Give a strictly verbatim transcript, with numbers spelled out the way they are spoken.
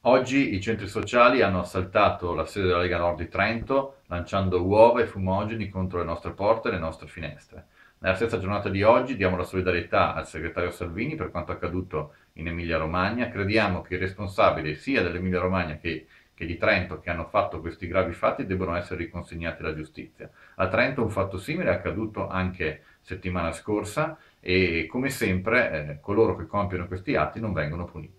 Oggi i centri sociali hanno assaltato la sede della Lega Nord di Trento, lanciando uova e fumogeni contro le nostre porte e le nostre finestre. Nella stessa giornata di oggi diamo la solidarietà al segretario Salvini per quanto accaduto in Emilia-Romagna. Crediamo che i responsabili sia dell'Emilia-Romagna che, che di Trento che hanno fatto questi gravi fatti debbano essere riconsegnati alla giustizia. A Trento un fatto simile è accaduto anche settimana scorsa e come sempre eh, coloro che compiono questi atti non vengono puniti.